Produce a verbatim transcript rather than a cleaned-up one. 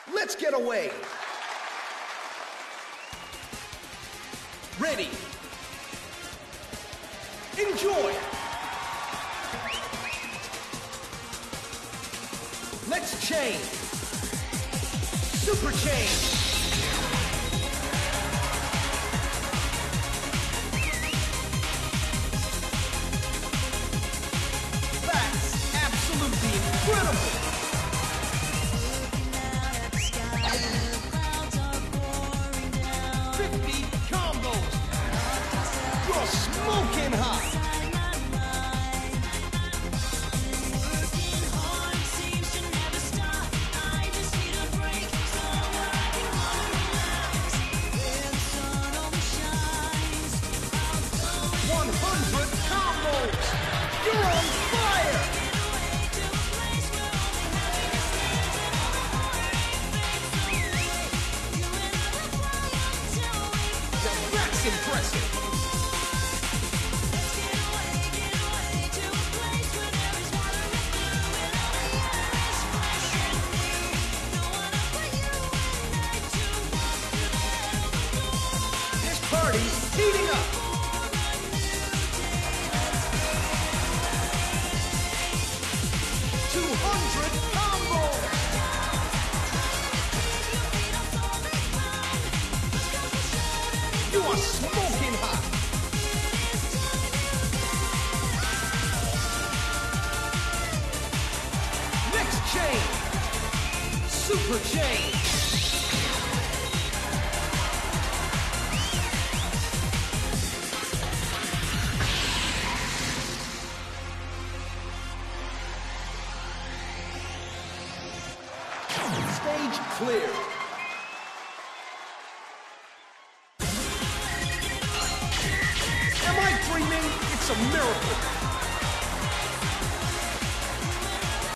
Let's get away. Ready. Enjoy. Let's change. Super change. That's absolutely incredible. fifty combos. You're smoking hot. one hundred combos. You're on fire. Now that's impressive. This party's heating up. two hundred combos. You are smoking hot. Next chain. Super chain. Stage clear. Am I dreaming? It's a miracle.